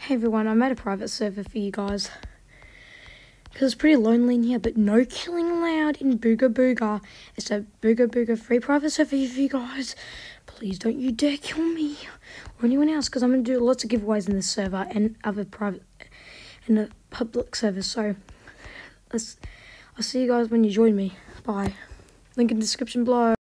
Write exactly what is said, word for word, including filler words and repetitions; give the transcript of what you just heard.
Hey everyone, I made a private server for you guys. Because it's pretty lonely in here, but no killing allowed in Booga Booga. It's a Booga Booga free private server for you guys. Please don't you dare kill me or anyone else, because I'm going to do lots of giveaways in this server and other private and a public servers. So let's, I'll see you guys when you join me. Bye. Link in the description below.